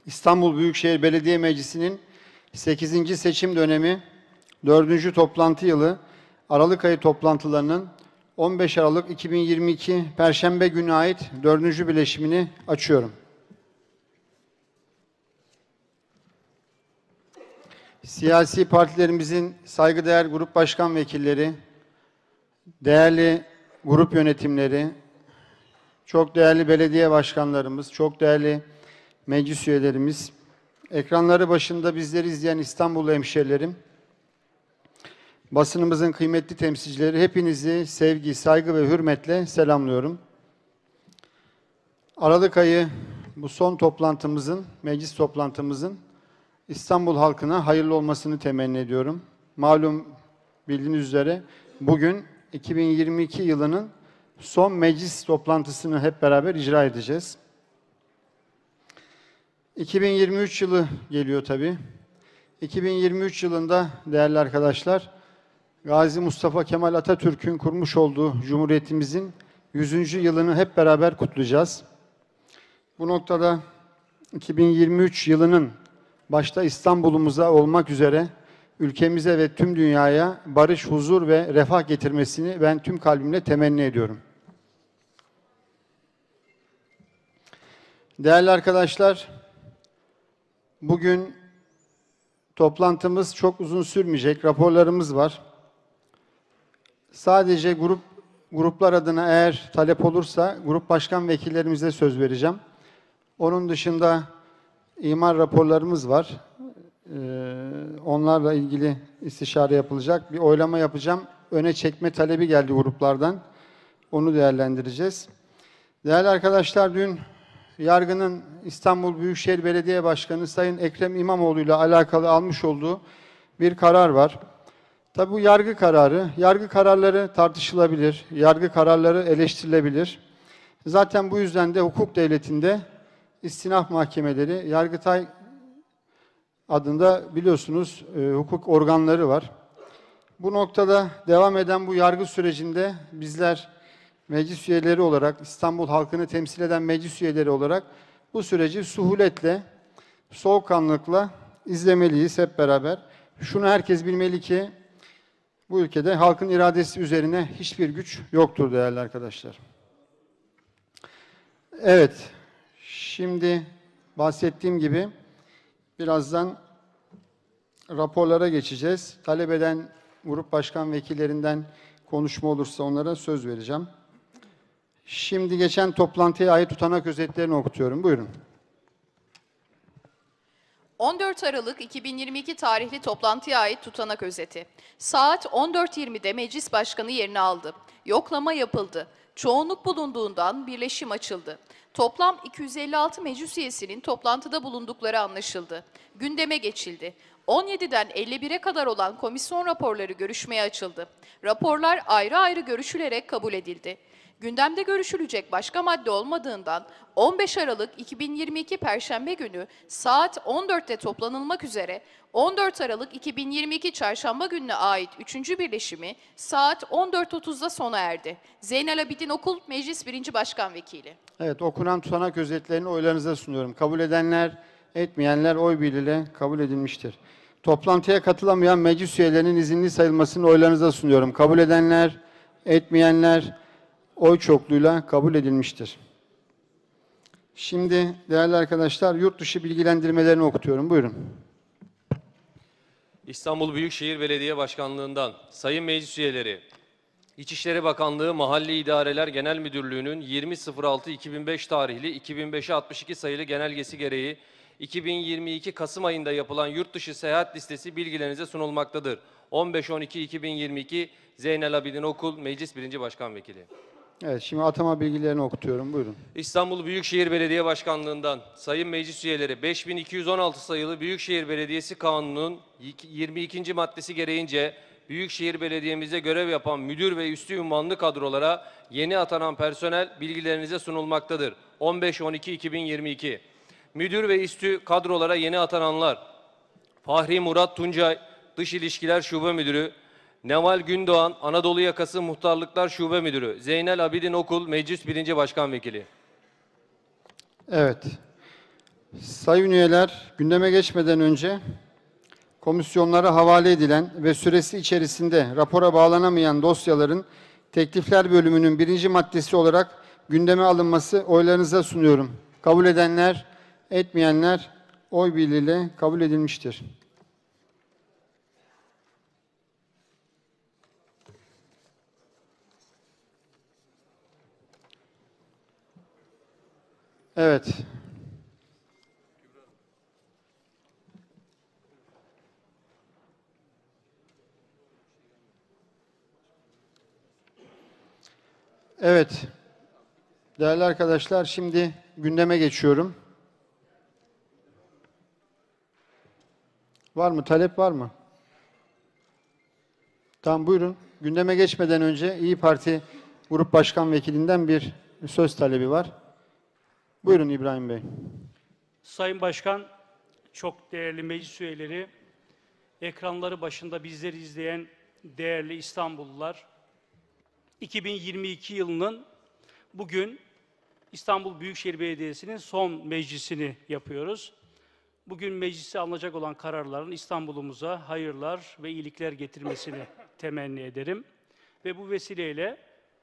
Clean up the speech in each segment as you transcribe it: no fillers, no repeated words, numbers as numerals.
İstanbul Büyükşehir Belediye Meclisi'nin 8. seçim dönemi 4. toplantı yılı Aralık ayı toplantılarının 15 Aralık 2022 Perşembe günü ait 4. bileşimini açıyorum. Siyasi partilerimizin saygıdeğer grup başkan vekilleri, değerli grup yönetimleri, çok değerli belediye başkanlarımız, çok değerli meclis üyelerimiz, ekranları başında bizleri izleyen İstanbul hemşehrilerim, basınımızın kıymetli temsilcileri, hepinizi sevgi, saygı ve hürmetle selamlıyorum. Aralık ayı bu son toplantımızın, meclis toplantımızın İstanbul halkına hayırlı olmasını temenni ediyorum. Malum bildiğiniz üzere bugün 2022 yılının son meclis toplantısını hep beraber icra edeceğiz. 2023 yılı geliyor tabii. 2023 yılında değerli arkadaşlar, Gazi Mustafa Kemal Atatürk'ün kurmuş olduğu Cumhuriyetimizin 100. yılını hep beraber kutlayacağız. Bu noktada 2023 yılının başta İstanbul'umuza olmak üzere ülkemize ve tüm dünyaya barış, huzur ve refah getirmesini ben tüm kalbimle temenni ediyorum. Değerli arkadaşlar, bugün toplantımız çok uzun sürmeyecek, raporlarımız var. Sadece gruplar adına eğer talep olursa grup başkan vekillerimize söz vereceğim. Onun dışında imar raporlarımız var. Onlarla ilgili istişare yapılacak. Bir oylama yapacağım. Öne çekme talebi geldi gruplardan. Onu değerlendireceğiz. Değerli arkadaşlar, dün Yargı'nın İstanbul Büyükşehir Belediye Başkanı Sayın Ekrem İmamoğlu ile alakalı almış olduğu bir karar var. Tabii bu yargı kararı, yargı kararları tartışılabilir, yargı kararları eleştirilebilir. Zaten bu yüzden de hukuk devletinde istinaf mahkemeleri, Yargıtay adında biliyorsunuz hukuk organları var. Bu noktada devam eden bu yargı sürecinde bizler meclis üyeleri olarak, İstanbul halkını temsil eden meclis üyeleri olarak bu süreci suhuletle, soğukkanlılıkla izlemeliyiz hep beraber. Şunu herkes bilmeli ki bu ülkede halkın iradesi üzerine hiçbir güç yoktur değerli arkadaşlar. Evet, şimdi bahsettiğim gibi birazdan raporlara geçeceğiz. Talep eden grup başkan vekillerinden konuşma olursa onlara söz vereceğim. Şimdi geçen toplantıya ait tutanak özetlerini okutuyorum. Buyurun. 14 Aralık 2022 tarihli toplantıya ait tutanak özeti. Saat 14.20'de meclis başkanı yerini aldı. Yoklama yapıldı. Çoğunluk bulunduğundan birleşim açıldı. Toplam 256 meclis üyesinin toplantıda bulundukları anlaşıldı. Gündeme geçildi. 17'den 51'e kadar olan komisyon raporları görüşmeye açıldı. Raporlar ayrı ayrı görüşülerek kabul edildi. Gündemde görüşülecek başka madde olmadığından 15 Aralık 2022 Perşembe günü saat 14'te toplanılmak üzere 14 Aralık 2022 Çarşamba gününe ait 3. birleşimi saat 14.30'da sona erdi. Zeynel Abidin Okul Meclis 1. Başkan Vekili. Evet, okunan tutanak özetlerini oylarınıza sunuyorum. Kabul edenler, etmeyenler oy birliğiyle kabul edilmiştir. Toplantıya katılamayan meclis üyelerinin izinli sayılmasını oylarınıza sunuyorum. Kabul edenler, etmeyenler oy çokluğuyla kabul edilmiştir. Şimdi değerli arkadaşlar, yurt dışı bilgilendirmelerini okutuyorum. Buyurun. İstanbul Büyükşehir Belediye Başkanlığından Sayın Meclis Üyeleri, İçişleri Bakanlığı Mahalli İdareler Genel Müdürlüğü'nün 20.06.2005 tarihli 2005'e 62 sayılı genelgesi gereği 2022 Kasım ayında yapılan yurt dışı seyahat listesi bilgilerinize sunulmaktadır. 15.12.2022 Zeynel Abidin Okul Meclis 1. Başkan Vekili. Evet, şimdi atama bilgilerini okutuyorum. Buyurun. İstanbul Büyükşehir Belediye Başkanlığından Sayın Meclis Üyeleri 5216 sayılı Büyükşehir Belediyesi Kanunu'nun 22. maddesi gereğince Büyükşehir Belediye'mizde görev yapan müdür ve üstü ünvanlı kadrolara yeni atanan personel bilgilerinize sunulmaktadır. 15.12.2022 Müdür ve üstü kadrolara yeni atananlar: Fahri Murat Tuncay, Dış İlişkiler Şube Müdürü; Neval Gündoğan, Anadolu Yakası Muhtarlıklar Şube Müdürü; Zeynel Abidin Okul Meclis 1. Başkan Vekili. Evet. Sayın üyeler, gündeme geçmeden önce komisyonlara havale edilen ve süresi içerisinde rapora bağlanamayan dosyaların teklifler bölümünün 1. maddesi olarak gündeme alınması oylarınıza sunuyorum. Kabul edenler, etmeyenler oy birliğiyle kabul edilmiştir. Evet. Evet. Değerli arkadaşlar, şimdi gündeme geçiyorum. Var mı? Talep var mı? Tamam, buyurun. Gündeme geçmeden önce İYİ Parti Grup Başkan Vekilinden bir söz talebi var. Buyurun İbrahim Bey. Sayın Başkan, çok değerli meclis üyeleri, ekranları başında bizleri izleyen değerli İstanbullular, 2022 yılının bugün İstanbul Büyükşehir Belediyesi'nin son meclisini yapıyoruz. Bugün meclise alınacak olan kararların İstanbul'umuza hayırlar ve iyilikler getirmesini temenni ederim. Ve bu vesileyle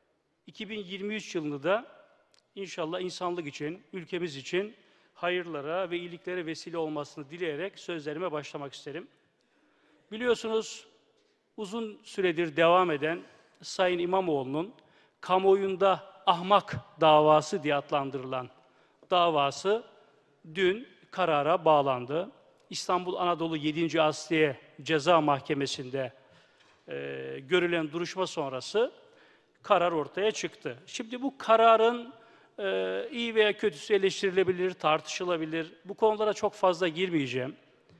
2023 yılını da İnşallah insanlık için, ülkemiz için hayırlara ve iyiliklere vesile olmasını dileyerek sözlerime başlamak isterim. Biliyorsunuz uzun süredir devam eden Sayın İmamoğlu'nun kamuoyunda ahmak davası diye adlandırılan davası dün karara bağlandı. İstanbul Anadolu 7. Asliye Ceza Mahkemesi'nde görülen duruşma sonrası karar ortaya çıktı. Şimdi bu kararın iyi veya kötüsü eleştirilebilir, tartışılabilir. Bu konulara çok fazla girmeyeceğim.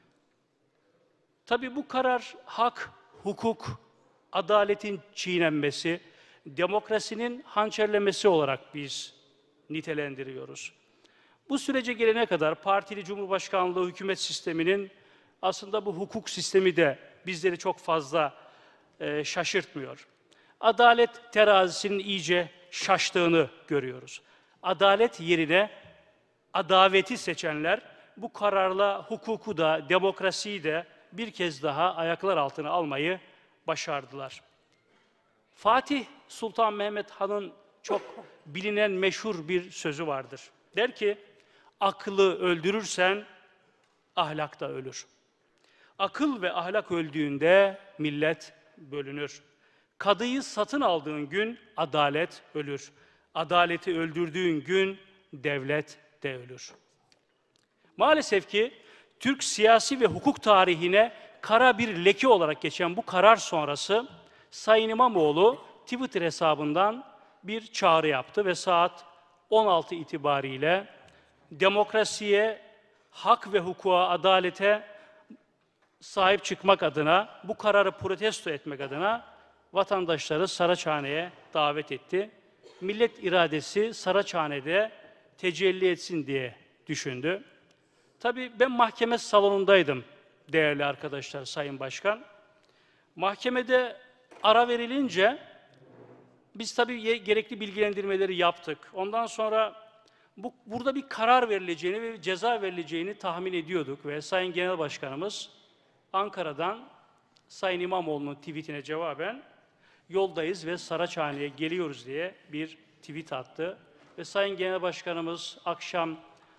Tabii bu karar hak, hukuk, adaletin çiğnenmesi, demokrasinin hançerlemesi olarak biz nitelendiriyoruz. Bu sürece gelene kadar partili cumhurbaşkanlığı hükümet sisteminin aslında bu hukuk sistemi de bizleri çok fazla şaşırtmıyor. Adalet terazisinin iyice şaştığını görüyoruz. Adalet yerine adaveti seçenler bu kararla hukuku da demokrasiyi de bir kez daha ayaklar altına almayı başardılar. Fatih Sultan Mehmet Han'ın çok bilinen meşhur bir sözü vardır. Der ki, aklı öldürürsen ahlak da ölür. Akıl ve ahlak öldüğünde millet bölünür. Kadıyı satın aldığın gün adalet ölür. Adaleti öldürdüğün gün devlet de ölür. Maalesef ki Türk siyasi ve hukuk tarihine kara bir leke olarak geçen bu karar sonrası Sayın İmamoğlu Twitter hesabından bir çağrı yaptı ve saat 16 itibariyle demokrasiye, hak ve hukuka, adalete sahip çıkmak adına, bu kararı protesto etmek adına vatandaşları Saraçhane'ye davet etti. Millet iradesi Saraçhane'de tecelli etsin diye düşündü. Tabii ben mahkeme salonundaydım değerli arkadaşlar, Sayın Başkan. Mahkemede ara verilince biz tabii gerekli bilgilendirmeleri yaptık. Ondan sonra burada bir karar verileceğini ve ceza verileceğini tahmin ediyorduk ve Sayın Genel Başkanımız Ankara'dan Sayın İmamoğlu'nun tweetine cevaben yoldayız ve Saraçhane'ye geliyoruz diye bir tweet attı. Ve Sayın Genel Başkanımız akşam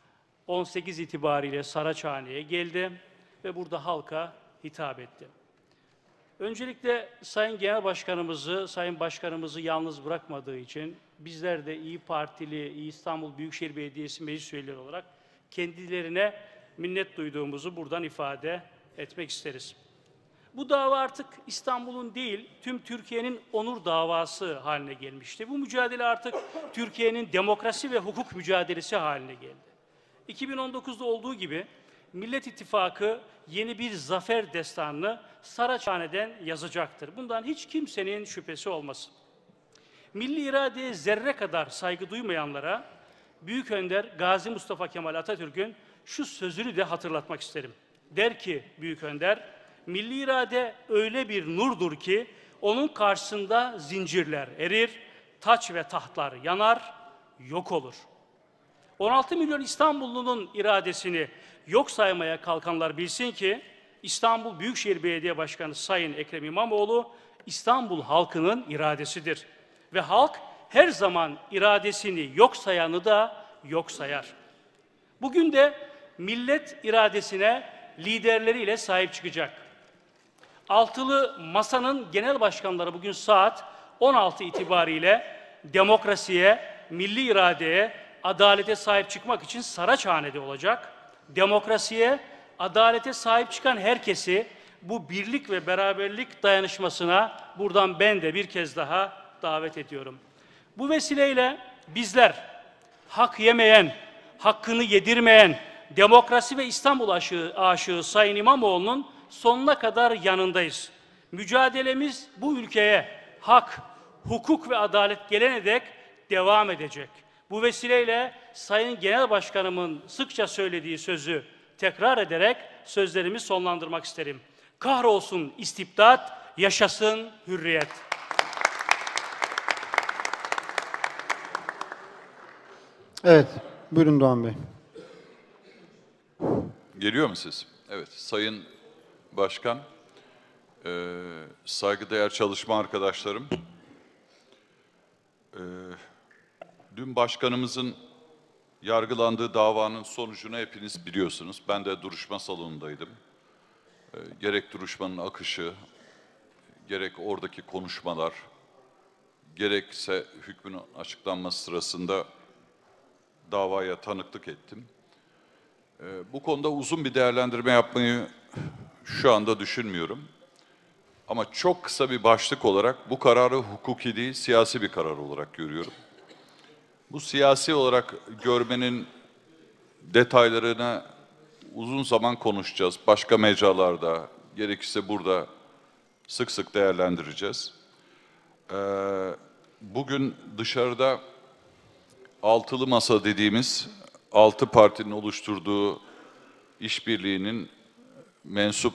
18 itibariyle Saraçhane'ye geldi ve burada halka hitap etti. Öncelikle Sayın Genel Başkanımızı, Sayın Başkanımızı yalnız bırakmadığı için bizler de İYİ Partili, İstanbul Büyükşehir Belediyesi meclis üyeleri olarak kendilerine minnet duyduğumuzu buradan ifade etmek isteriz. Bu dava artık İstanbul'un değil, tüm Türkiye'nin onur davası haline gelmişti. Bu mücadele artık Türkiye'nin demokrasi ve hukuk mücadelesi haline geldi. 2019'da olduğu gibi Millet İttifakı yeni bir zafer destanını Saraçhane'den yazacaktır. Bundan hiç kimsenin şüphesi olmasın. Milli iradeye zerre kadar saygı duymayanlara Büyük Önder Gazi Mustafa Kemal Atatürk'ün şu sözünü de hatırlatmak isterim. Der ki Büyük Önder, milli irade öyle bir nurdur ki onun karşısında zincirler erir, taç ve tahtlar yanar, yok olur. 16 milyon İstanbullunun iradesini yok saymaya kalkanlar bilsin ki İstanbul Büyükşehir Belediye Başkanı Sayın Ekrem İmamoğlu İstanbul halkının iradesidir. Ve halk her zaman iradesini yok sayanı da yok sayar. Bugün de millet iradesine liderleriyle sahip çıkacak. Altılı Masa'nın genel başkanları bugün saat 16 itibariyle demokrasiye, milli iradeye, adalete sahip çıkmak için Saraçhane'de olacak. Demokrasiye, adalete sahip çıkan herkesi bu birlik ve beraberlik dayanışmasına buradan ben de bir kez daha davet ediyorum. Bu vesileyle bizler hak yemeyen, hakkını yedirmeyen, demokrasi ve İstanbul aşığı Sayın İmamoğlu'nun sonuna kadar yanındayız. Mücadelemiz bu ülkeye hak, hukuk ve adalet gelene dek devam edecek. Bu vesileyle Sayın Genel Başkanımın sıkça söylediği sözü tekrar ederek sözlerimi sonlandırmak isterim. Kahrolsun istibdat, yaşasın hürriyet. Evet, buyurun Doğan Bey. Geliyor mu ses? Evet, Sayın Başkan, saygıdeğer çalışma arkadaşlarım, dün başkanımızın yargılandığı davanın sonucunu hepiniz biliyorsunuz. Ben de duruşma salonundaydım. Gerek duruşmanın akışı, gerek oradaki konuşmalar, gerekse hükmün açıklanması sırasında davaya tanıklık ettim. Bu konuda uzun bir değerlendirme yapmayı şu anda düşünmüyorum. Ama çok kısa bir başlık olarak bu kararı hukuki değil, siyasi bir karar olarak görüyorum. Bu siyasi olarak görmenin detaylarına uzun zaman konuşacağız. Başka mecralarda, gerekirse burada sık sık değerlendireceğiz. Bugün dışarıda altılı masa dediğimiz 6 partinin oluşturduğu işbirliğinin mensup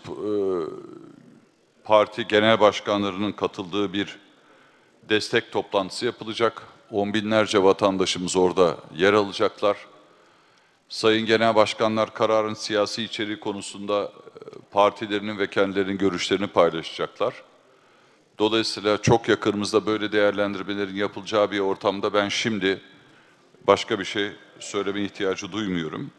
parti genel başkanlarının katıldığı bir destek toplantısı yapılacak. On binlerce vatandaşımız orada yer alacaklar. Sayın genel başkanlar kararın siyasi içeriği konusunda partilerinin ve kendilerinin görüşlerini paylaşacaklar. Dolayısıyla çok yakınımızda böyle değerlendirmelerin yapılacağı bir ortamda ben şimdi başka bir şey söyleme ihtiyacı duymuyorum.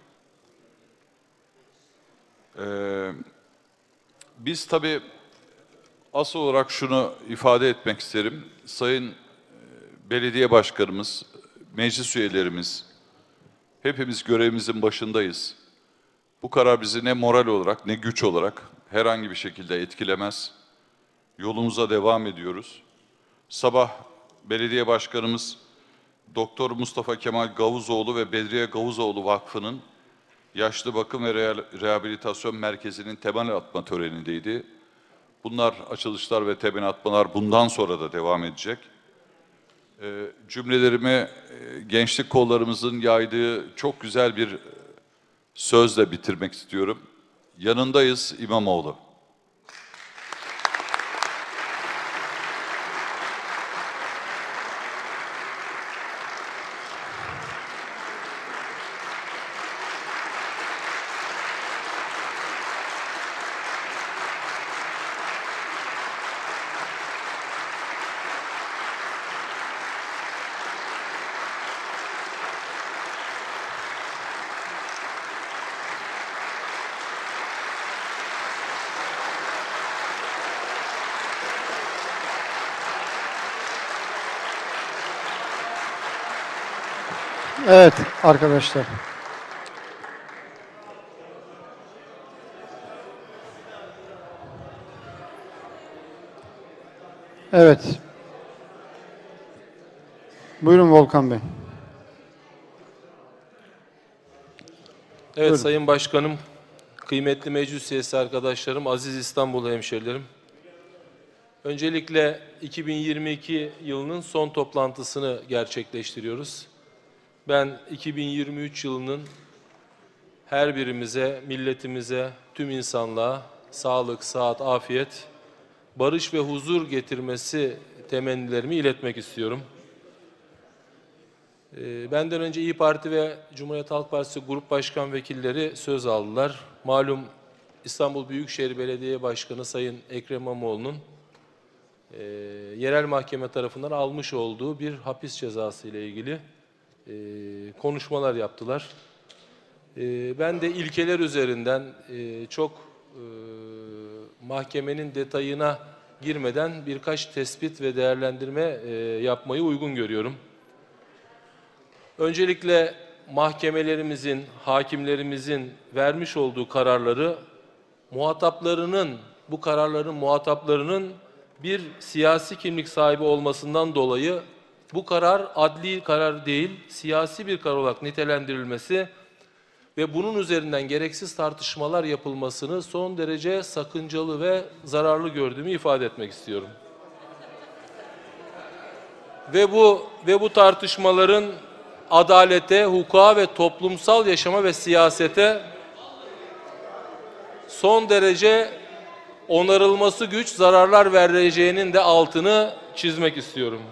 Biz tabii asıl olarak şunu ifade etmek isterim. Sayın Belediye Başkanımız, meclis üyelerimiz, hepimiz görevimizin başındayız. Bu karar bizi ne moral olarak ne güç olarak herhangi bir şekilde etkilemez. Yolumuza devam ediyoruz. Sabah Belediye Başkanımız Doktor Mustafa Kemal Gavuzoğlu ve Bedriye Gavuzoğlu Vakfı'nın Yaşlı Bakım ve Rehabilitasyon Merkezi'nin temel atma törenindeydi. Bunlar açılışlar ve temel atmalar bundan sonra da devam edecek. Cümlelerimi gençlik kollarımızın yaydığı çok güzel bir sözle bitirmek istiyorum. Yanındayız İmamoğlu. Evet arkadaşlar. Evet. Buyurun Volkan Bey. Evet Buyurun. Sayın Başkanım, kıymetli meclis üyesi arkadaşlarım, aziz İstanbul hemşerilerim. Öncelikle 2022 yılının son toplantısını gerçekleştiriyoruz. Ben 2023 yılının her birimize, milletimize, tüm insanlığa sağlık, sıhhat, afiyet, barış ve huzur getirmesi temennilerimi iletmek istiyorum. Benden önce İYİ Parti ve Cumhuriyet Halk Partisi Grup Başkan Vekilleri söz aldılar. Malum İstanbul Büyükşehir Belediye Başkanı Sayın Ekrem İmamoğlu'nun yerel mahkeme tarafından almış olduğu bir hapis cezası ile ilgili konuşmalar yaptılar. Ben de ilkeler üzerinden çok mahkemenin detayına girmeden birkaç tespit ve değerlendirme yapmayı uygun görüyorum. Öncelikle mahkemelerimizin, hakimlerimizin vermiş olduğu kararları bu kararların muhataplarının bir siyasi kimlik sahibi olmasından dolayı bu karar adli karar değil, siyasi bir karar olarak nitelendirilmesi ve bunun üzerinden gereksiz tartışmalar yapılmasını son derece sakıncalı ve zararlı gördüğümü ifade etmek istiyorum. Ve bu tartışmaların adalete, hukuka ve toplumsal yaşama ve siyasete son derece onarılması güç zararlar vereceğinin de altını çizmek istiyorum.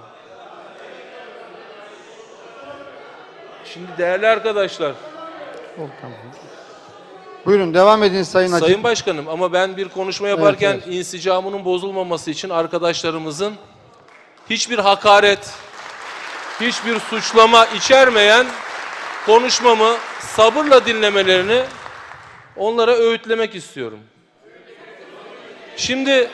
Şimdi değerli arkadaşlar, Buyurun devam edin Sayın Hakim. Sayın Başkanım, ama ben bir konuşma yaparken Evet. insicamının bozulmaması için arkadaşlarımızın hiçbir hakaret, hiçbir suçlama içermeyen konuşmamı sabırla dinlemelerini onlara öğütlemek istiyorum. Şimdi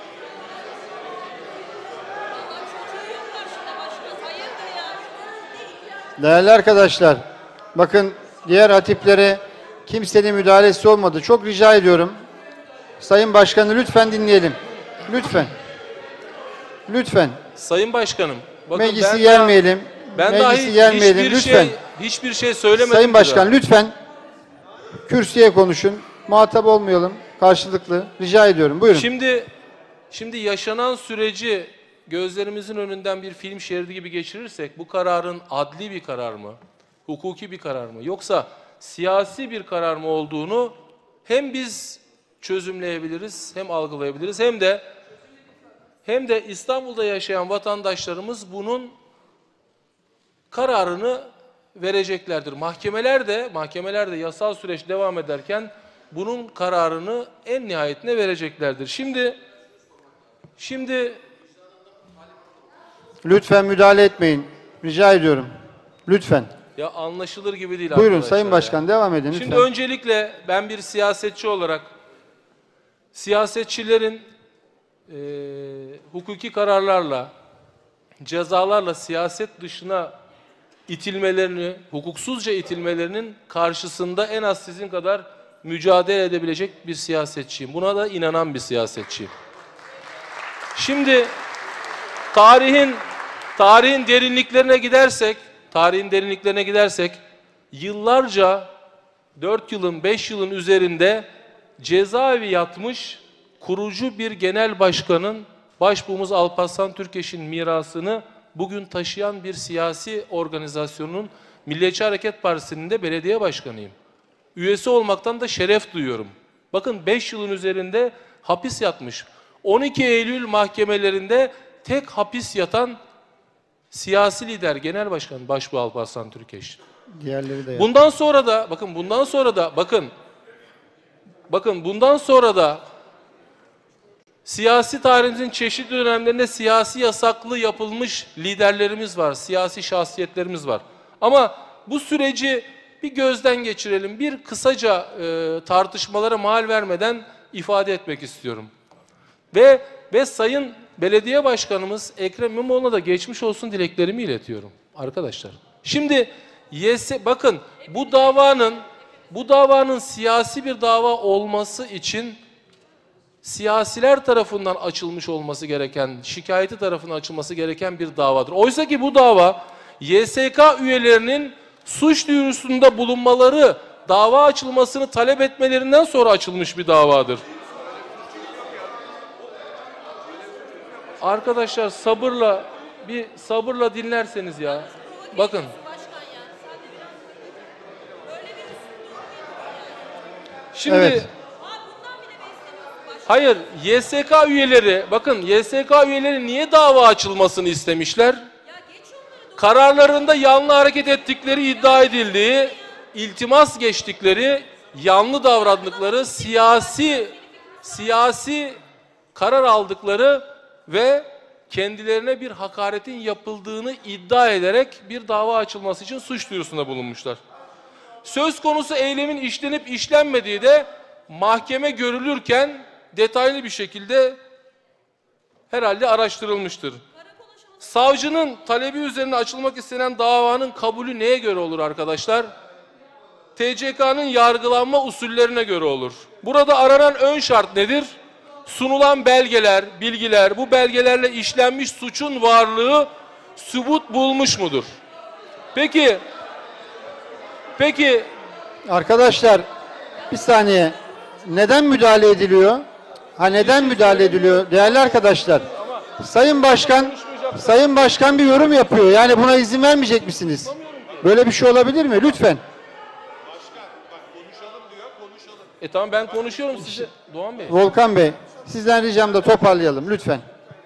Değerli arkadaşlar, bakın diğer hatiplere kimsenin müdahalesi olmadı. Çok rica ediyorum. Sayın Başkanı lütfen dinleyelim. Lütfen. Lütfen. Sayın Başkanım, bakın Meclisi yermeyelim. ben Meclisi dahi yermeyelim lütfen. hiçbir şey söylemedim. Sayın Başkan daha. lütfen kürsüye konuşun. Muhatap olmayalım. Karşılıklı. Rica ediyorum. Buyurun. Şimdi yaşanan süreci gözlerimizin önünden bir film şeridi gibi geçirirsek bu kararın adli bir karar mı, hukuki bir karar mı, yoksa siyasi bir karar mı olduğunu hem biz çözümleyebiliriz, hem algılayabiliriz, hem de İstanbul'da yaşayan vatandaşlarımız bunun kararını vereceklerdir. Mahkemeler de yasal süreç devam ederken bunun kararını en nihayetine vereceklerdir. Şimdi Lütfen müdahale etmeyin. Rica ediyorum. Lütfen. ya anlaşılır gibi değil Buyurun arkadaşlar Sayın ya. Başkan devam edin lütfen. Şimdi öncelikle ben bir siyasetçi olarak siyasetçilerin hukuki kararlarla, cezalarla siyaset dışına itilmelerini, hukuksuzca itilmelerinin karşısında en az sizin kadar mücadele edebilecek bir siyasetçiyim. Buna da inanan bir siyasetçiyim. Şimdi tarihin derinliklerine gidersek yıllarca 4 yılın 5 yılın üzerinde cezaevi yatmış kurucu bir genel başkanın Başbuğumuz Alparslan Türkeş'in mirasını bugün taşıyan bir siyasi organizasyonun Milliyetçi Hareket Partisi'nin de belediye başkanıyım. Üyesi olmaktan da şeref duyuyorum. Bakın 5 yılın üzerinde hapis yatmış. 12 Eylül mahkemelerinde tek hapis yatan siyasi lider, genel başkan Başbuğ Alparslan Türkeş. Diğerleri de Bundan sonra da siyasi tarihimizin çeşitli dönemlerinde siyasi yasaklı yapılmış liderlerimiz var, siyasi şahsiyetlerimiz var. Ama bu süreci bir gözden geçirelim. Bir kısaca tartışmalara mahal vermeden ifade etmek istiyorum. Ve Sayın Belediye Başkanımız Ekrem İmamoğlu'na da geçmiş olsun dileklerimi iletiyorum arkadaşlar. Şimdi bakın bu davanın siyasi bir dava olması için siyasiler tarafından açılmış olması gereken, şikayeti tarafından açılması gereken bir davadır. Oysa ki bu dava YSK üyelerinin suç duyurusunda bulunmaları, dava açılmasını talep etmelerinden sonra açılmış bir davadır. Arkadaşlar sabırla dinlerseniz ya. Bakın. Şimdi Evet. hayır, YSK üyeleri niye dava açılmasını istemişler? kararlarında yanlı hareket ettikleri iddia edildiği, iltimas geçtikleri, yanlı davrandıkları, siyasi karar aldıkları ve kendilerine bir hakaretin yapıldığını iddia ederek bir dava açılması için suç duyurusunda bulunmuşlar. Söz konusu eylemin işlenip işlenmediği de mahkeme görülürken detaylı bir şekilde herhalde araştırılmıştır. Savcının talebi üzerine açılmak istenen davanın kabulü neye göre olur arkadaşlar? TCK'nın yargılanma usullerine göre olur. Burada aranan ön şart nedir? Sunulan belgeler, bilgiler, bu belgelerle işlenmiş suçun varlığı sübut bulmuş mudur? Peki Arkadaşlar bir saniye. Neden müdahale ediliyor? Neden müdahale ediliyor? Değerli arkadaşlar. Sayın Başkan bir yorum yapıyor. Yani buna izin vermeyecek misiniz? Böyle bir şey olabilir mi? Lütfen. tamam ben konuşuyorum size Doğan Bey. Volkan Bey, sizden ricam da toparlayalım lütfen.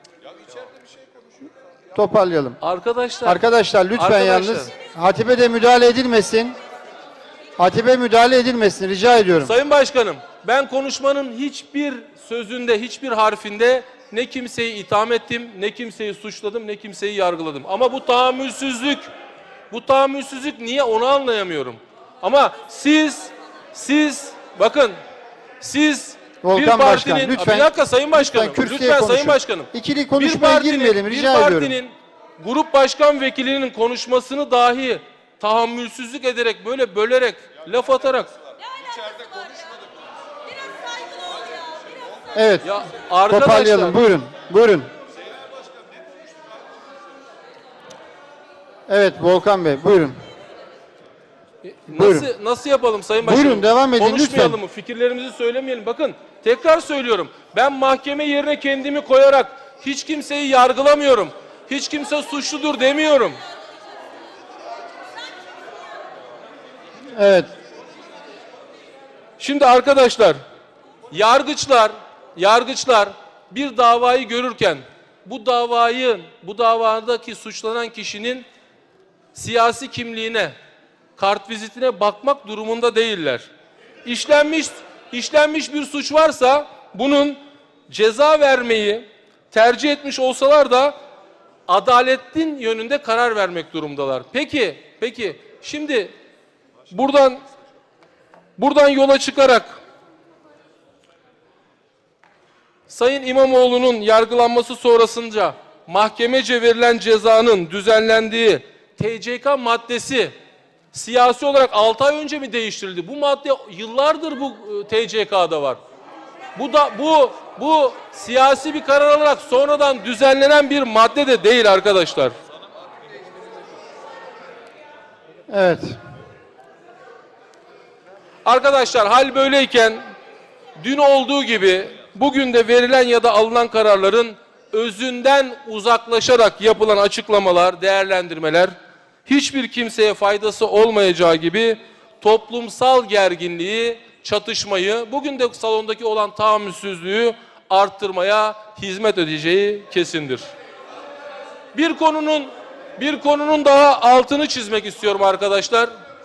Toparlayalım. Arkadaşlar lütfen yalnız hatibe de müdahale edilmesin. Hatibe müdahale edilmesin rica ediyorum. Sayın Başkanım, ben konuşmanın hiçbir sözünde, hiçbir harfinde ne kimseyi itham ettim, ne kimseyi suçladım, ne kimseyi yargıladım. Ama bu tahammülsüzlük niye onu anlayamıyorum. Ama siz bakın siz Volkan bir Başkan, partinin lütfen, bir dakika Sayın Başkanım, lütfen Sayın Başkanım. İkili konuşmaya girmeyelim rica ediyorum. Bir partinin grup başkan vekilinin konuşmasını dahi tahammülsüzlük ederek böyle bölerek laf atarak Evet. ya arkadaşlar Toparlayalım. Buyurun. Evet Volkan Bey buyurun. Nasıl yapalım Sayın Başkanım? Buyurun devam edin Konuşmayalım lütfen. mı? Fikirlerimizi söylemeyelim. Bakın tekrar söylüyorum. Ben mahkeme yerine kendimi koyarak hiç kimseyi yargılamıyorum. Hiç kimse suçludur demiyorum. Evet. Şimdi arkadaşlar yargıçlar bir davayı görürken bu davadaki suçlanan kişinin siyasi kimliğine, kartvizitine bakmak durumunda değiller. İşlenmiş bir suç varsa bunun ceza vermeyi tercih etmiş olsalar da adaletin yönünde karar vermek durumdalar. Peki şimdi buradan yola çıkarak Sayın İmamoğlu'nun yargılanması sonrasında mahkemece verilen cezanın düzenlendiği TCK maddesi siyasi olarak 6 ay önce mi değiştirildi? Bu madde yıllardır bu TCK'da var. Bu siyasi bir karar olarak sonradan düzenlenen bir madde de değil arkadaşlar. Evet. Arkadaşlar hal böyleyken dün olduğu gibi bugün de verilen ya da alınan kararların özünden uzaklaşarak yapılan açıklamalar, değerlendirmeler hiçbir kimseye faydası olmayacağı gibi toplumsal gerginliği, çatışmayı, bugün de salondaki olan tahammülsüzlüğü arttırmaya hizmet edeceği kesindir. Bir konunun daha altını çizmek istiyorum arkadaşlar.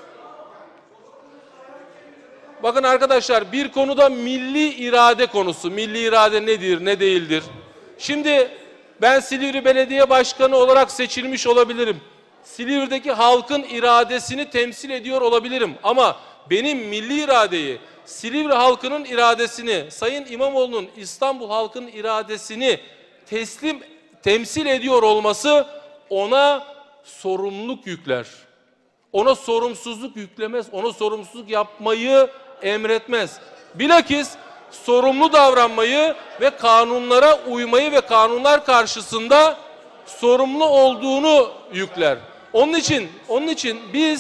Bakın arkadaşlar bir konuda milli irade konusu. Milli irade nedir, ne değildir? Şimdi ben Silivri Belediye Başkanı olarak seçilmiş olabilirim. Silivri'deki halkın iradesini temsil ediyor olabilirim. Ama benim milli iradeyi, Silivri halkının iradesini, Sayın İmamoğlu'nun İstanbul halkının iradesini temsil ediyor olması ona sorumluluk yükler. Ona sorumsuzluk yüklemez, ona sorumsuzluk yapmayı emretmez. Bilakis sorumlu davranmayı ve kanunlara uymayı ve kanunlar karşısında sorumlu olduğunu yükler. Onun için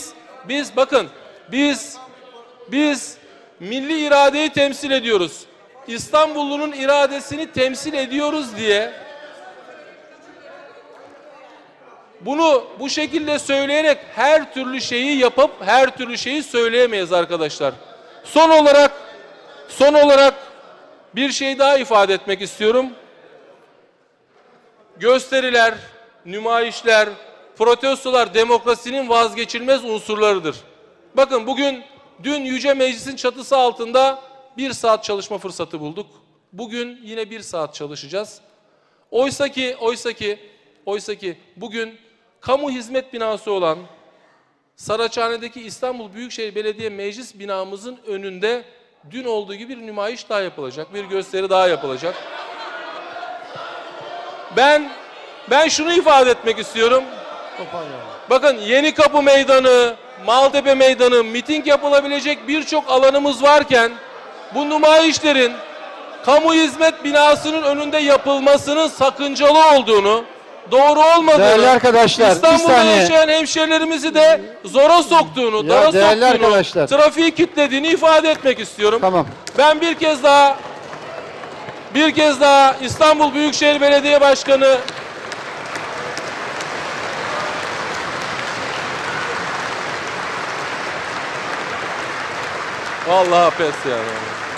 biz milli iradeyi temsil ediyoruz. İstanbullunun iradesini temsil ediyoruz diye bunu bu şekilde söyleyerek her türlü şeyi yapıp her türlü şeyi söyleyemeyiz arkadaşlar. Son olarak bir şey daha ifade etmek istiyorum. Gösteriler, nümayişler, protestolar demokrasinin vazgeçilmez unsurlarıdır. Bakın dün Yüce Meclis'in çatısı altında 1 saat çalışma fırsatı bulduk. Bugün yine 1 saat çalışacağız. Oysa ki bugün kamu hizmet binası olan Saraçhane'deki İstanbul Büyükşehir Belediye Meclis binamızın önünde dün olduğu gibi bir nümayiş daha yapılacak, bir gösteri daha yapılacak. Ben şunu ifade etmek istiyorum. Bakın Yenikapı Meydanı, Maltepe Meydanı, miting yapılabilecek birçok alanımız varken bu nümayişlerin kamu hizmet binasının önünde yapılmasının sakıncalı olduğunu, doğru olmadığını, Değerli arkadaşlar, bir İstanbul'da saniye. yaşayan hemşerilerimizi de zora soktuğunu, dara değerli soktuğunu, arkadaşlar. trafiği kilitlediğini ifade etmek istiyorum. Tamam. Ben bir kez daha İstanbul Büyükşehir Belediye Başkanı vallahi pes yani.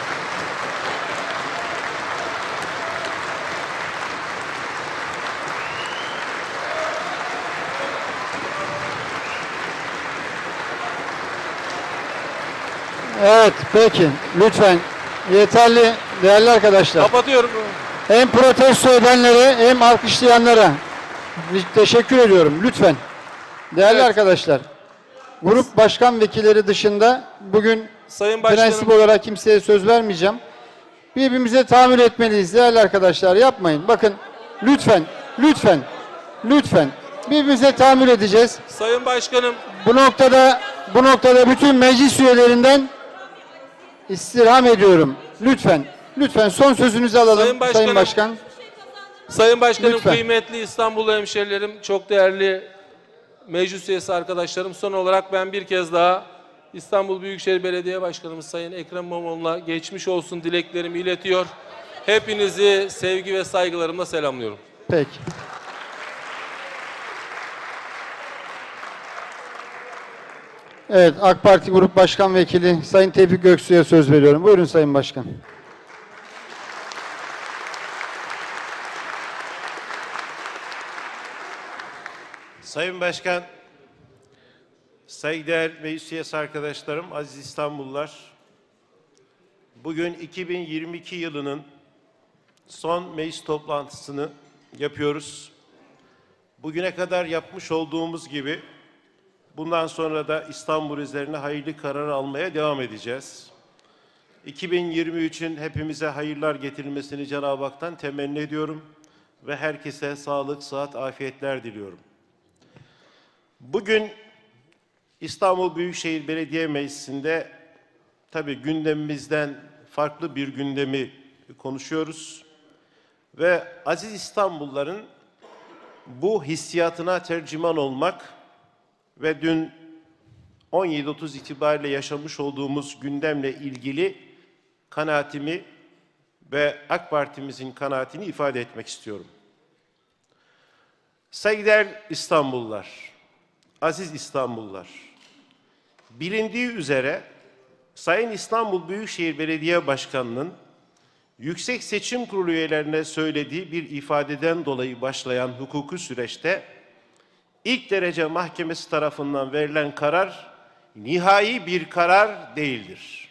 Evet, peki. Lütfen. Yeterli değerli arkadaşlar. Kapatıyorum. Hem protesto edenlere hem alkışlayanlara teşekkür ediyorum. Lütfen. Değerli Evet. arkadaşlar. Grup başkan vekilleri dışında bugün Sayın Başkanım, prensip olarak kimseye söz vermeyeceğim. Birbirimize tahammül etmeliyiz değerli arkadaşlar. Yapmayın. Bakın lütfen birbirimize tahammül edeceğiz. Sayın Başkanım, Bu noktada bütün meclis üyelerinden istirham ediyorum. Lütfen son sözünüzü alalım Sayın Başkanım. Sayın Başkan. Lütfen. kıymetli İstanbullu hemşerilerim, çok değerli meclis üyesi arkadaşlarım, son olarak ben bir kez daha İstanbul Büyükşehir Belediye Başkanımız Sayın Ekrem İmamoğlu'na geçmiş olsun dileklerimi iletiyor. Hepinizi sevgi ve saygılarımla selamlıyorum. Peki. Evet, AK Parti Grup Başkan Vekili Sayın Tevfik Göksu'ya söz veriyorum. Buyurun Sayın Başkan. Sayın Başkan, saygıdeğer meclis üyesi arkadaşlarım, aziz İstanbullular, bugün 2022 yılının son meclis toplantısını yapıyoruz. Bugüne kadar yapmış olduğumuz gibi bundan sonra da İstanbul üzerine hayırlı karar almaya devam edeceğiz. 2023'ün hepimize hayırlar getirilmesini Cenab-ı Hak'tan temenni ediyorum ve herkese sağlık, sıhhat, afiyetler diliyorum. Bugün İstanbul Büyükşehir Belediye Meclisi'nde tabii gündemimizden farklı bir gündemi konuşuyoruz ve aziz İstanbulluların bu hissiyatına tercüman olmak ve dün 17.30 itibariyle yaşamış olduğumuz gündemle ilgili kanaatimi ve AK Parti'mizin kanaatini ifade etmek istiyorum. Saygıdeğer İstanbullular, aziz İstanbullular, bilindiği üzere Sayın İstanbul Büyükşehir Belediye Başkanı'nın Yüksek Seçim Kurulu üyelerine söylediği bir ifadeden dolayı başlayan hukuki süreçte ilk derece mahkemesi tarafından verilen karar nihai bir karar değildir.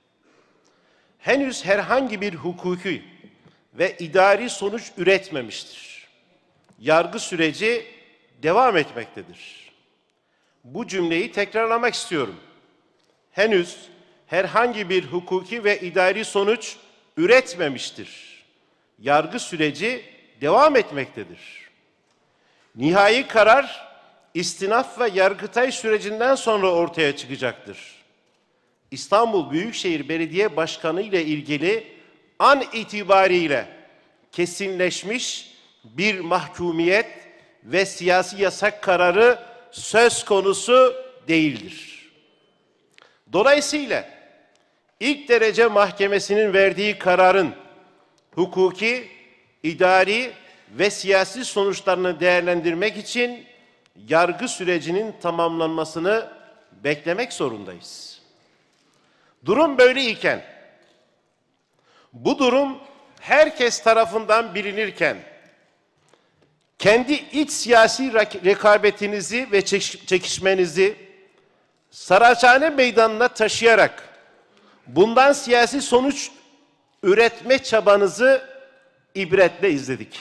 Henüz herhangi bir hukuki ve idari sonuç üretmemiştir. Yargı süreci devam etmektedir. Bu cümleyi tekrarlamak istiyorum. Henüz herhangi bir hukuki ve idari sonuç üretmemiştir. Yargı süreci devam etmektedir. Nihai karar istinaf ve yargıtay sürecinden sonra ortaya çıkacaktır. İstanbul Büyükşehir Belediye Başkanı ile ilgili an itibariyle kesinleşmiş bir mahkumiyet ve siyasi yasak kararı söz konusu değildir. Dolayısıyla ilk derece mahkemesinin verdiği kararın hukuki, idari ve siyasi sonuçlarını değerlendirmek için yargı sürecinin tamamlanmasını beklemek zorundayız. Durum böyleyken, bu durum herkes tarafından bilinirken, kendi iç siyasi rekabetinizi ve çekişmenizi Saraçhane Meydanı'na taşıyarak bundan siyasi sonuç üretme çabanızı ibretle izledik.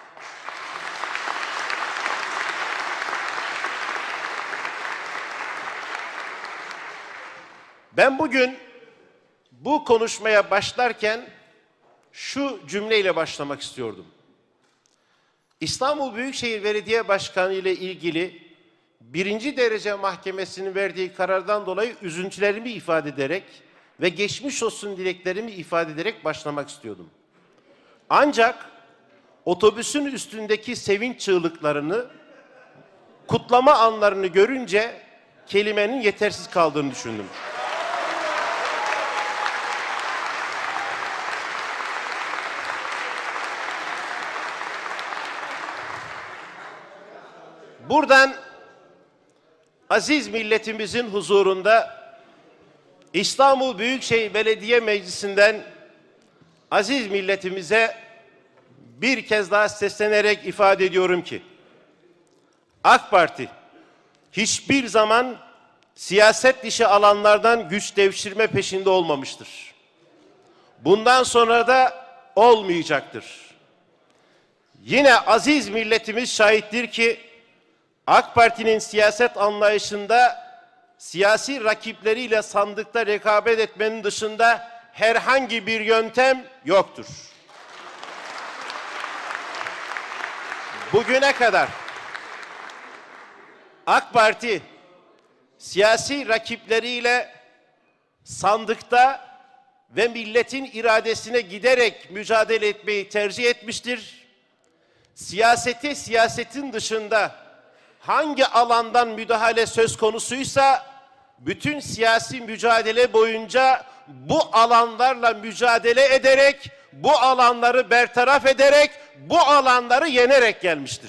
Ben bugün bu konuşmaya başlarken şu cümleyle başlamak istiyordum. İstanbul Büyükşehir Belediye Başkanı ile ilgili 1. derece mahkemesinin verdiği karardan dolayı üzüntülerimi ifade ederek ve geçmiş olsun dileklerimi ifade ederek başlamak istiyordum. Ancak otobüsün üstündeki sevinç çığlıklarını, kutlama anlarını görünce kelimenin yetersiz kaldığını düşündüm. Buradan aziz milletimizin huzurunda İstanbul Büyükşehir Belediye Meclisi'nden aziz milletimize bir kez daha seslenerek ifade ediyorum ki AK Parti hiçbir zaman siyaset dışı alanlardan güç devşirme peşinde olmamıştır. Bundan sonra da olmayacaktır. Yine aziz milletimiz şahittir ki AK Parti'nin siyaset anlayışında siyasi rakipleriyle sandıkta rekabet etmenin dışında herhangi bir yöntem yoktur. Bugüne kadar AK Parti siyasi rakipleriyle sandıkta ve milletin iradesine giderek mücadele etmeyi tercih etmiştir. Siyaseti siyasetin dışında hangi alandan müdahale söz konusuysa bütün siyasi mücadele boyunca bu alanlarla mücadele ederek, bu alanları bertaraf ederek, bu alanları yenerek gelmiştir.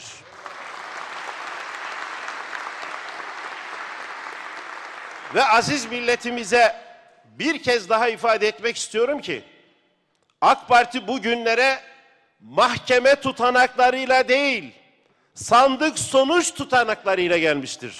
Ve aziz milletimize bir kez daha ifade etmek istiyorum ki AK Parti bugünlere mahkeme tutanaklarıyla değil, sandık sonuç tutanaklarıyla gelmiştir.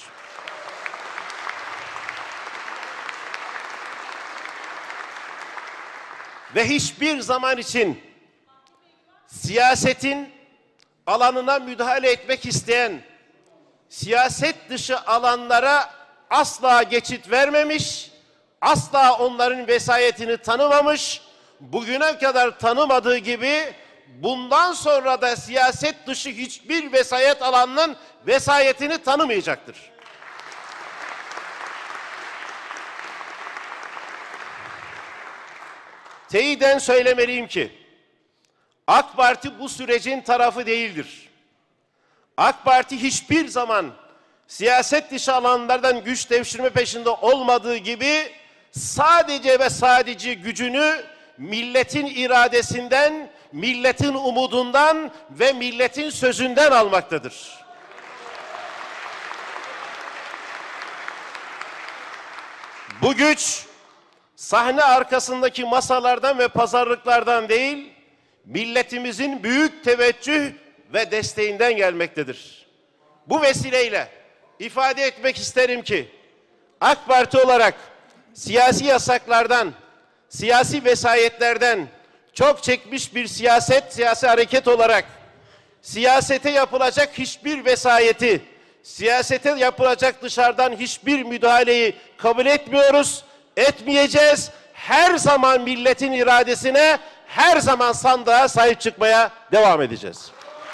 Ve hiçbir zaman için siyasetin alanına müdahale etmek isteyen, siyaset dışı alanlara asla geçit vermemiş, asla onların vesayetini tanımamış, bugüne kadar tanımadığı gibi bundan sonra da siyaset dışı hiçbir vesayet alanının vesayetini tanımayacaktır. Teyiden söylemeliyim ki AK Parti bu sürecin tarafı değildir. AK Parti hiçbir zaman siyaset dışı alanlardan güç devşirme peşinde olmadığı gibi sadece ve sadece gücünü milletin iradesinden, milletin umudundan ve milletin sözünden almaktadır. Bu güç sahne arkasındaki masalardan ve pazarlıklardan değil, milletimizin büyük teveccüh ve desteğinden gelmektedir. Bu vesileyle ifade etmek isterim ki AK Parti olarak siyasi yasaklardan, siyasi vesayetlerden çok çekmiş bir siyasi hareket olarak siyasete yapılacak hiçbir vesayeti, siyasete yapılacak dışarıdan hiçbir müdahaleyi kabul etmiyoruz, etmeyeceğiz. Her zaman milletin iradesine, her zaman sandığa sahip çıkmaya devam edeceğiz.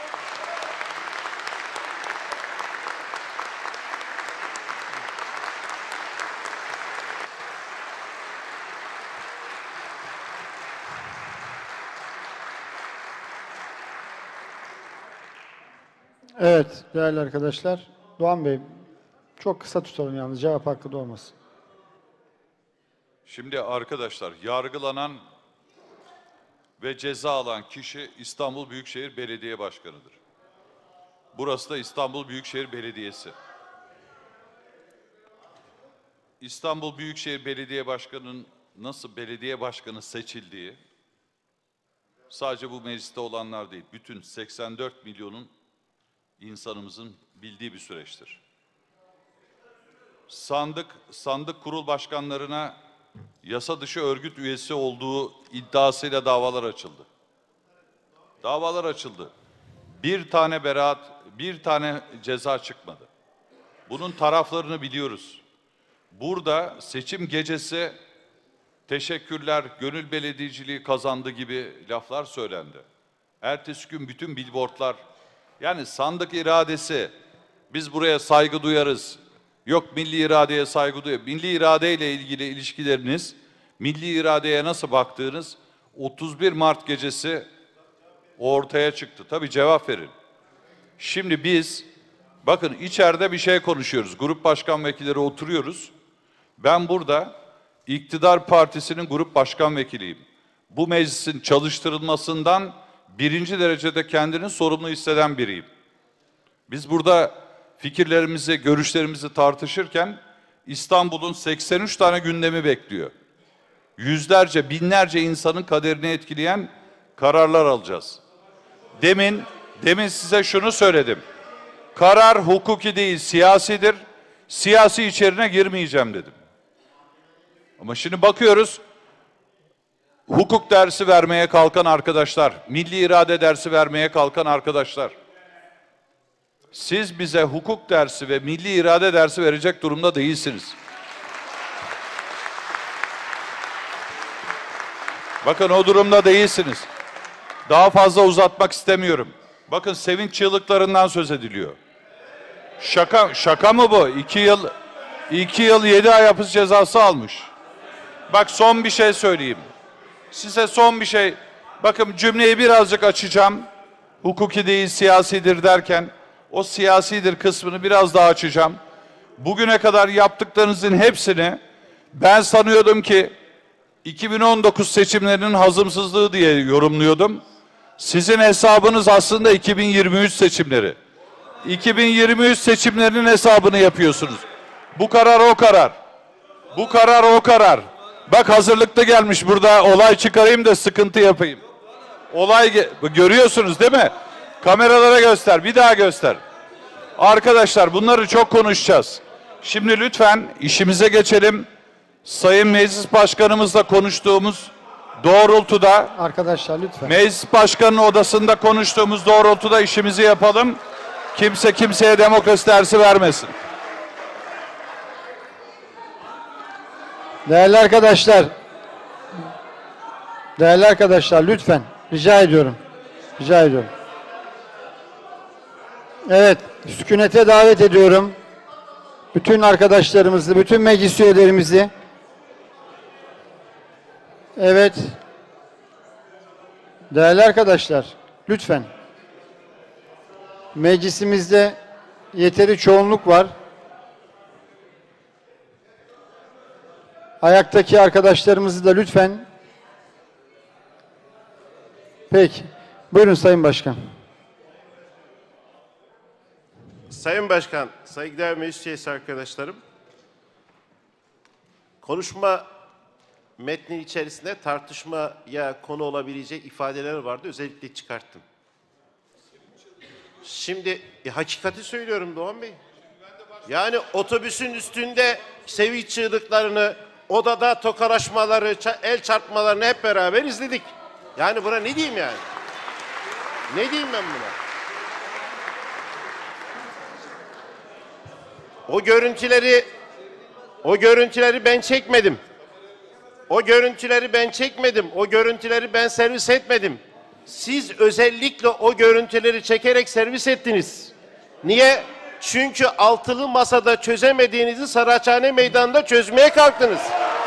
Evet değerli arkadaşlar. Doğan Bey çok kısa tutalım yalnız cevap hakkı da olmasın. Şimdi arkadaşlar, yargılanan ve ceza alan kişi İstanbul Büyükşehir Belediye Başkanı'dır. Burası da İstanbul Büyükşehir Belediyesi. İstanbul Büyükşehir Belediye Başkanı'nın nasıl belediye başkanı seçildiği, sadece bu mecliste olanlar değil, bütün 84 milyonun insanımızın bildiği bir süreçtir. Sandık kurul başkanlarına yasa dışı örgüt üyesi olduğu iddiasıyla davalar açıldı. Davalar açıldı. Bir tane beraat, bir tane ceza çıkmadı. Bunun taraflarını biliyoruz. Burada seçim gecesi teşekkürler, gönül belediyeciliği kazandı gibi laflar söylendi. Ertesi gün bütün billboardlar, yani sandık iradesi, biz buraya saygı duyarız, yok milli iradeye saygı duyuyor. Milli iradeyle ilgili ilişkileriniz, milli iradeye nasıl baktığınız 31 Mart gecesi ortaya çıktı. Tabii cevap verin. Şimdi biz, bakın içeride bir şey konuşuyoruz. Grup başkan vekilleri oturuyoruz. Ben burada iktidar partisinin grup başkan vekiliyim. Bu meclisin çalıştırılmasından birinci derecede kendini sorumlu hisseden biriyim. Biz burada fikirlerimizi, görüşlerimizi tartışırken İstanbul'un 83 tane gündemi bekliyor. Yüzlerce, binlerce insanın kaderini etkileyen kararlar alacağız. Demin size şunu söyledim. Karar hukuki değil, siyasidir. Siyasi içeriğine girmeyeceğim dedim. Ama şimdi bakıyoruz, hukuk dersi vermeye kalkan arkadaşlar, milli irade dersi vermeye kalkan arkadaşlar. Siz bize hukuk dersi ve milli irade dersi verecek durumda değilsiniz. Bakın o durumda değilsiniz. Daha fazla uzatmak istemiyorum. Bakın sevinç çığlıklarından söz ediliyor. Şaka mı bu? 2 yıl 7 ay hapis cezası almış. Bak son bir şey söyleyeyim. Size son bir şey. Bakın cümleyi birazcık açacağım. Hukuki değil siyasidir derken o siyasidir kısmını biraz daha açacağım. Bugüne kadar yaptıklarınızın hepsini ben sanıyordum ki 2019 seçimlerinin hazımsızlığı diye yorumluyordum. Sizin hesabınız aslında 2023 seçimleri. 2023 seçimlerinin hesabını yapıyorsunuz. Bu karar o karar. Bu karar o karar. Bak hazırlıklı gelmiş burada, olay çıkarayım da sıkıntı yapayım. Görüyorsunuz değil mi? Kameralara göster, bir daha göster. Arkadaşlar bunları çok konuşacağız. Şimdi lütfen işimize geçelim. Sayın Meclis Başkanımızla konuştuğumuz doğrultuda, Arkadaşlar lütfen. Meclis Başkanı'nın odasında konuştuğumuz doğrultuda işimizi yapalım. Kimse kimseye demokrasi dersi vermesin. Değerli arkadaşlar lütfen rica ediyorum. Evet, sükunete davet ediyorum. Bütün arkadaşlarımızı, bütün meclis üyelerimizi. Evet. Değerli arkadaşlar, lütfen. Meclisimizde yeteri çoğunluk var. Ayaktaki arkadaşlarımızı da lütfen. Peki. Buyurun Sayın Başkan. Sayın Başkan, saygıdeğer meclis üyesi arkadaşlarım. Konuşma metnin içerisinde tartışmaya konu olabilecek ifadeler vardı. Özellikle çıkarttım. Şimdi hakikati söylüyorum Doğan Bey. Yani otobüsün üstünde sevinç çığlıklarını, odada tokalaşmaları, el çarpmalarını hep beraber izledik. Yani buna ne diyeyim yani? Ne diyeyim ben buna? O görüntüleri ben çekmedim. O görüntüleri ben servis etmedim. Siz özellikle o görüntüleri çekerek servis ettiniz. Niye? Çünkü altılı masada çözemediğinizi Saraçhane Meydanı'nda çözmeye kalktınız.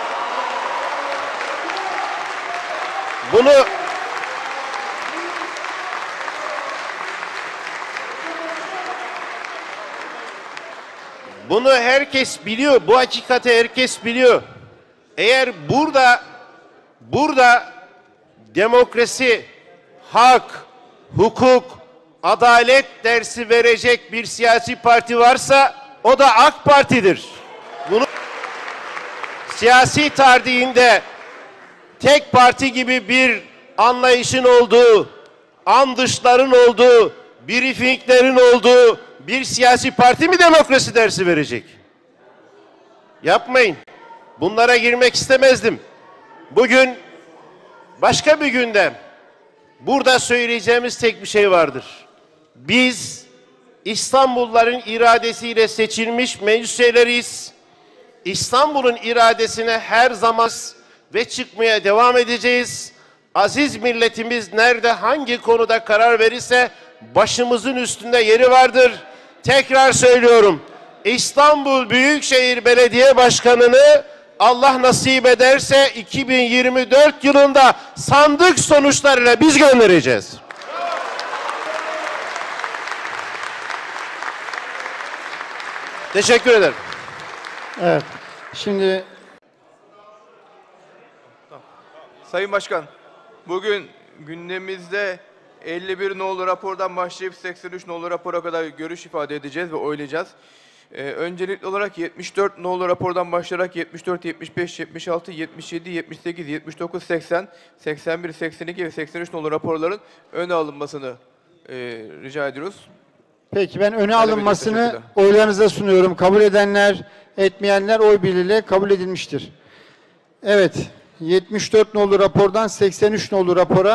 Bunu herkes biliyor. Bu hakikati herkes biliyor. Eğer burada demokrasi, hak, hukuk, adalet dersi verecek bir siyasi parti varsa o da AK Parti'dir. Bunu siyasi tarihinde tek parti gibi bir anlayışın olduğu, andışların olduğu, briefinglerin olduğu bir siyasi parti mi demokrasi dersi verecek? Yapmayın. Bunlara girmek istemezdim. Bugün başka bir günde burada söyleyeceğimiz tek bir şey vardır. Biz İstanbulluların iradesiyle seçilmiş meclis üyeleriyiz. İstanbul'un iradesine her zaman ve çıkmaya devam edeceğiz. Aziz milletimiz nerede, hangi konuda karar verirse başımızın üstünde yeri vardır. Tekrar söylüyorum. İstanbul Büyükşehir Belediye Başkanı'nı Allah nasip ederse 2024 yılında sandık sonuçlarıyla biz göndereceğiz. Teşekkür ederim. Evet. Şimdi Sayın Başkan, bugün gündemimizde 51 nolu rapordan başlayıp 83 nolu rapora kadar görüş ifade edeceğiz ve oylayacağız. Öncelikli olarak 74 nolu rapordan başlayarak 74, 75, 76, 77, 78, 79, 80, 81, 82 ve 83 nolu raporların öne alınmasını rica ediyoruz. peki ben öne Talep alınmasını ediyorum, teşekkürler. oylarınıza sunuyorum. Kabul edenler, etmeyenler oy birliğiyle kabul edilmiştir. Evet. 74 nolu rapordan 83 nolu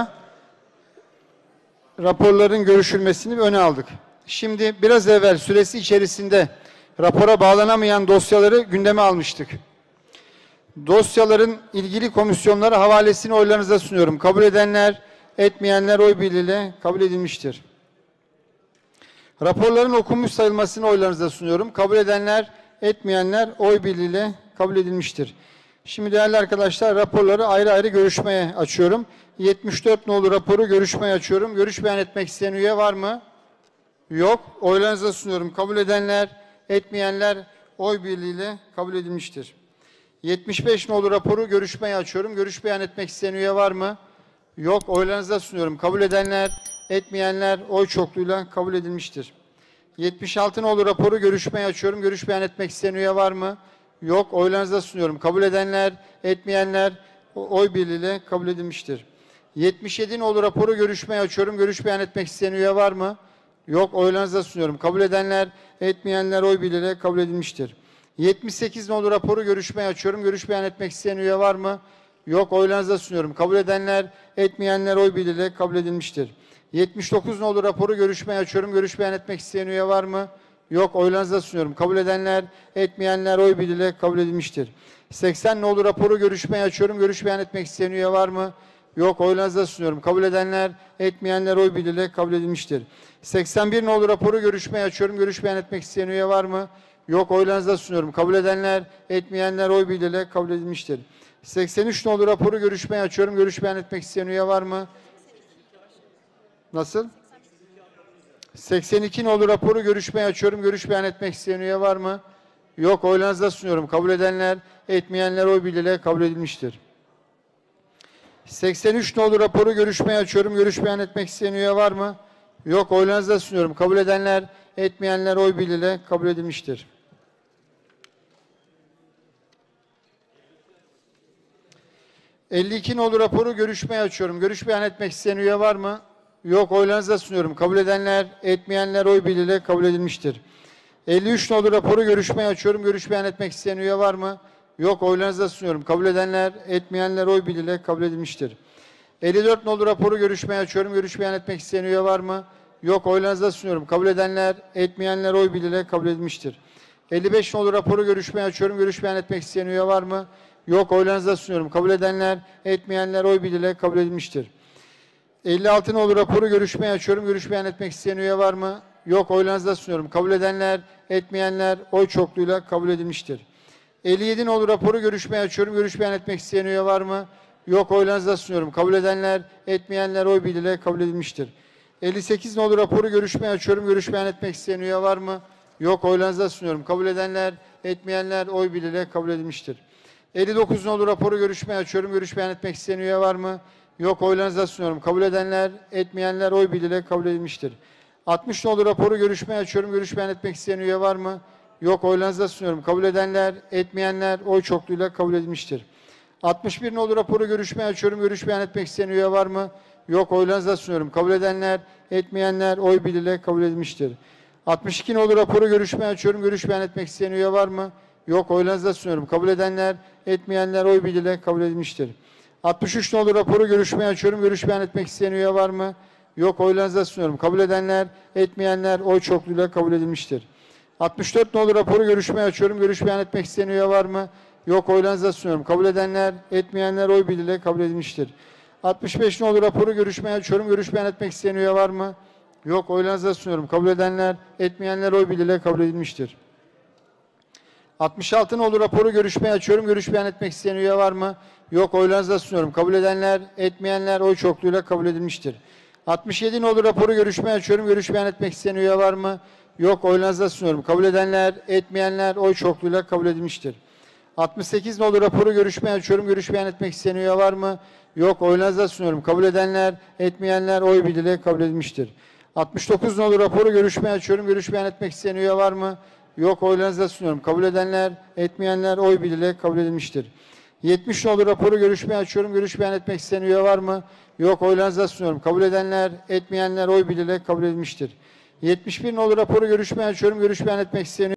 raporların görüşülmesini öne aldık. Şimdi biraz evvel süresi içerisinde rapora bağlanamayan dosyaları gündeme almıştık. Dosyaların ilgili komisyonlara havalesini oylarınıza sunuyorum. Kabul edenler, etmeyenler oy birliğiyle kabul edilmiştir. Raporların okunmuş sayılmasını oylarınıza sunuyorum. Kabul edenler, etmeyenler oy birliğiyle kabul edilmiştir. Şimdi değerli arkadaşlar raporları ayrı ayrı görüşmeye açıyorum. 74 nolu raporu görüşmeye açıyorum. Görüş beyan etmek isteyen üye var mı? Yok. Oylarınıza sunuyorum. Kabul edenler, etmeyenler oy birliğiyle kabul edilmiştir. 75 nolu raporu görüşmeye açıyorum. Görüş beyan etmek isteyen üye var mı? Yok. Oylarınıza sunuyorum. Kabul edenler, etmeyenler oy çokluğuyla kabul edilmiştir. 76 nolu raporu görüşmeye açıyorum. Görüş beyan etmek isteyen üye var mı? Yok. Oylarınıza sunuyorum. Kabul edenler, etmeyenler oy birliğiyle kabul edilmiştir. 77 nolu raporu görüşmeye açıyorum. Görüş beyan etmek isteyen üye var mı? Yok. Oylarınıza sunuyorum. Kabul edenler, etmeyenler oy birliğiyle kabul edilmiştir. 78 nolu raporu görüşmeye açıyorum. Görüş beyan etmek isteyen üye var mı? Yok. Oylarınıza sunuyorum. Kabul edenler, etmeyenler oy birliğiyle kabul edilmiştir. 79 nolu raporu görüşmeye açıyorum. Görüş beyan etmek isteyen üye var mı? Yok. Oylarınıza sunuyorum. Kabul edenler, etmeyenler oy birliğiyle kabul edilmiştir. 80 nolu raporu görüşmeye açıyorum. Görüş beyan etmek isteyen üye var mı? Yok. Oylarınıza sunuyorum. Kabul edenler, etmeyenler oy birliğiyle kabul edilmiştir. 81 nolu raporu görüşmeye açıyorum. Görüş beyan etmek isteyen üye var mı? Yok. Oylarınıza sunuyorum. Kabul edenler, etmeyenler oy birliğiyle kabul edilmiştir. 83 nolu raporu görüşmeye açıyorum. Görüş beyan etmek isteyen üye var mı? Nasıl? 82 nolu raporu görüşmeye açıyorum. Görüş beyan etmek isteyen üye var mı? Yok. Oylarınıza sunuyorum. Kabul edenler, etmeyenler oy birliğiyle kabul edilmiştir. 83 nolu raporu görüşmeye açıyorum. Görüş beyan etmek isteyen üye var mı? Yok. Oylarınıza sunuyorum. Kabul edenler, etmeyenler oy birliğiyle kabul edilmiştir. ...52 nolu raporu görüşmeye açıyorum. Görüş beyan etmek isteyen üye var mı? Yok. Oylarınıza sunuyorum. Kabul edenler, etmeyenler oy birliğiyle kabul edilmiştir. 53 nolu raporu görüşmeye açıyorum. Görüş beyan etmek isteyen üye var mı? Yok. Oylarınıza sunuyorum. Kabul edenler, etmeyenler oy birliğiyle kabul edilmiştir. 54 nolu raporu görüşmeye açıyorum. Görüş beyan etmek isteyen üye var mı? Yok. Oylarınıza sunuyorum. Kabul edenler, etmeyenler oy birliğiyle kabul edilmiştir. 55 nolu raporu görüşmeye açıyorum. Görüş beyan etmek isteyen üye var mı? Yok. Oylarınıza sunuyorum. Kabul edenler, etmeyenler oy birliğiyle kabul edilmiştir. 56 nolu raporu görüşmeye açıyorum. Görüş beyan etmek isteyen üye var mı? Yok. Oylarınıza sunuyorum. Kabul edenler, etmeyenler oy çokluğuyla kabul edilmiştir. 57 nolu raporu görüşmeye açıyorum. Görüş beyan etmek isteyen üye var mı? Yok. Oylarınıza sunuyorum. Kabul edenler, etmeyenler oy birliğiyle kabul edilmiştir. 58 nolu raporu görüşmeye açıyorum. Görüş beyan etmek isteyen üye var mı? Yok. Oylarınıza sunuyorum. Kabul edenler, etmeyenler oy birliğiyle kabul edilmiştir. 59 nolu raporu görüşmeye açıyorum. Görüş beyan etmek isteyen üye var mı? Yok. Oylarınıza sunuyorum. Kabul edenler, etmeyenler oy birliğiyle kabul edilmiştir. 60 nolu raporu görüşmeye açıyorum. Görüş beyan etmek isteyen üye var mı? Yok. Oylarınıza sunuyorum. Kabul edenler, etmeyenler oy çokluğuyla kabul edilmiştir. 61 nolu raporu görüşmeye açıyorum. Görüş beyan etmek isteyen üye var mı? Yok, oylarınıza sunuyorum. Kabul edenler, etmeyenler oy birliğiyle kabul edilmiştir. 62 nolu raporu görüşmeye açıyorum. Görüş beyan etmek isteyen üye var mı? Yok, oylarınıza sunuyorum. Kabul edenler, etmeyenler oy birliğiyle kabul edilmiştir. 63 nolu raporu görüşmeye açıyorum. Görüş beyan etmek isteyen üye var mı? Yok, oylarınıza sunuyorum. Kabul edenler, etmeyenler oy çokluğuyla kabul edilmiştir. 64 nolu raporu görüşmeye açıyorum. Görüş beyan etmek isteyen üye var mı? Yok, oylarınıza sunuyorum. Kabul edenler, etmeyenler oy birliğiyle kabul edilmiştir. 65 nolu raporu görüşmeye açıyorum. Görüş beyan etmek isteyen üye var mı? Yok, oylarınıza sunuyorum. Kabul edenler, etmeyenler oy birliğiyle kabul edilmiştir. 66 nolu raporu görüşmeye açıyorum. Görüş beyan etmek isteyen üye var mı? Yok, oylarınıza sunuyorum. Kabul edenler, etmeyenler oy çokluğuyla kabul edilmiştir. 67 nolu raporu görüşmeye açıyorum. Görüş beyan etmek isteyen üye var mı? Yok, oylarınıza sunuyorum. Kabul edenler, etmeyenler oy çokluğuyla kabul edilmiştir. 68 nolu raporu görüşmeye açıyorum. Görüş beyan etmek isteyen üye var mı? Yok, oylarınıza sunuyorum. Kabul edenler, etmeyenler oy birliğiyle kabul edilmiştir. 69 nolu raporu görüşmeye açıyorum. Görüş beyan etmek isteyen üye var mı? Yok, oylarınıza sunuyorum. Kabul edenler, etmeyenler oy birliğiyle kabul edilmiştir. 70 nolu raporu görüşmeye açıyorum. Görüş beyan etmek isteyen üye var mı? Yok, oylarınıza sunuyorum. Kabul edenler, etmeyenler oy birliğiyle kabul edilmiştir. 71 nolu raporu görüşmeye açıyorum. Görüş beyan etmek isteyen